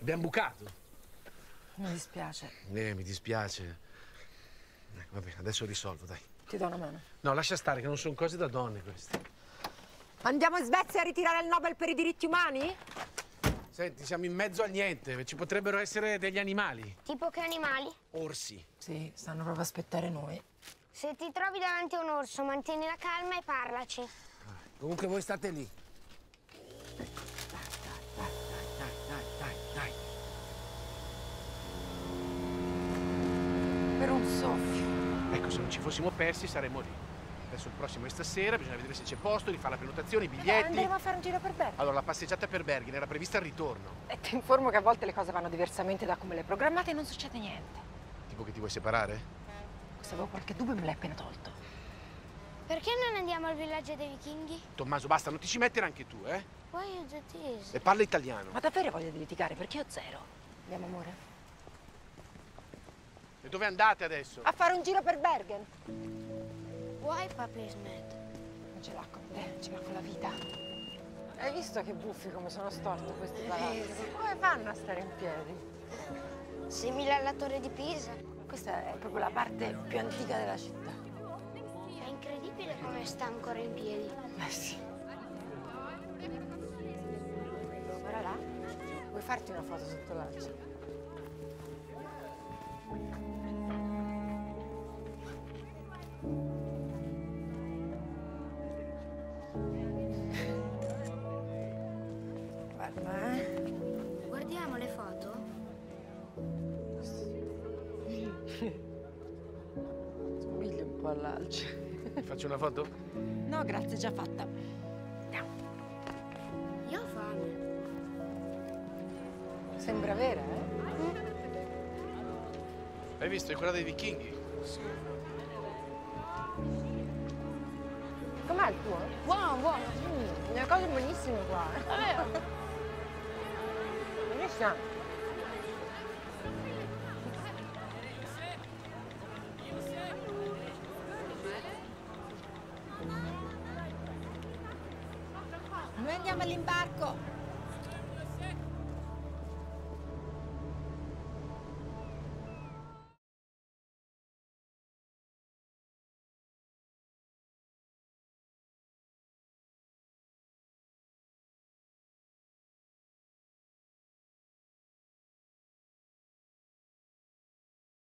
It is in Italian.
Abbiamo bucato. Mi dispiace. Mi dispiace. Vabbè, adesso risolvo, dai. Ti do una mano. No, lascia stare, che non sono cose da donne queste. Andiamo in Svezia a ritirare il Nobel per i diritti umani? Senti, siamo in mezzo al niente. Ci potrebbero essere degli animali. Tipo che animali? Orsi. Sì, stanno proprio a aspettare noi. Se ti trovi davanti a un orso, mantieni la calma e parlaci. Comunque voi state lì. Dai. Per un soffio. Ecco, se non ci fossimo persi saremmo lì. Adesso il prossimo è stasera, bisogna vedere se c'è posto, rifare la prenotazione, i biglietti. Andremo a fare un giro per Bergamo. Allora, la passeggiata per Bergen era prevista al ritorno. E ti informo che a volte le cose vanno diversamente da come le programmate e non succede niente. Tipo che ti vuoi separare? Se avevo qualche dubbio me l'hai appena tolto. Perché non andiamo al villaggio dei vichinghi? Tommaso, basta, non ti ci mettere anche tu, eh? Why you do this? E parla italiano. Ma davvero voglio di litigare? Perché io ho zero. Andiamo, amore? E dove andate adesso? A fare un giro per Bergen. Why Papi is mad? Non ce l'ha con te, ce l'ha con la vita. Hai visto che buffi come sono storti questi palazzi? Come fanno a stare in piedi? Simile alla torre di Pisa. Questa è proprio la parte più antica della città. È incredibile come sta ancora in piedi. Sì. Guarda là. Vuoi farti una foto sotto l'alce? Guarda, Guardiamo le foto? Somiglia un po' all'alce. Ti faccio una foto? No, grazie, già fatta. Andiamo. Io ho fame. Sembra vera, eh? Hai visto? È quella dei vichinghi. Com'è il tuo? Buono, buono. Le cose buonissime qua. Davvero? Buonissima. Noi andiamo all'imbarco.